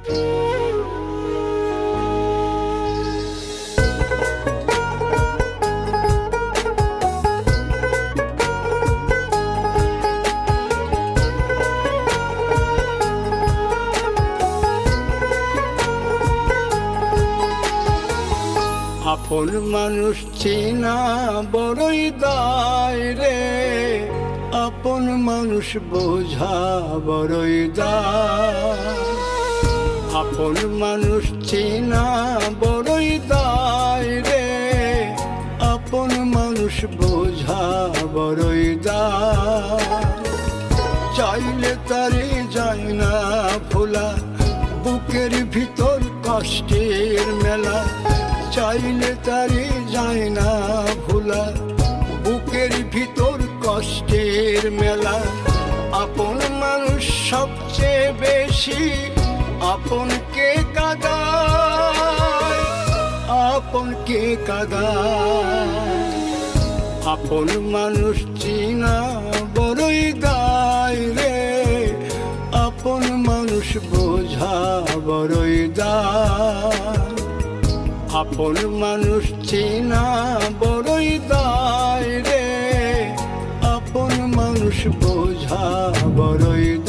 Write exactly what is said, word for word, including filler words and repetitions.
আপন মানুষ চেনা বড়ই দায় রে, আপন মানুষ বোঝা বড়ই দায়। আপন মানুষ চেনা বড়ই দায় রে, আপন মানুষ বোঝা বড়ই দায়। চাইলে তারে যায় না ভোলা, বুকের ভিতর কষ্টের মেলা। চাইলে তারে যায় না ভোলা, বুকের ভিতর কষ্টের মেলা। আপন মানুষ সবচেয়ে বেশি আপনকে কাঁদায়, আপনকে কাঁদায়। আপন মানুষ চিনা বড়ই দায় রে, আপন মানুষ বোঝা বড়ই দায়। আপন মানুষ চেনা বড়ই দায় রে, আপন মানুষ বোঝা বড়ই দায়।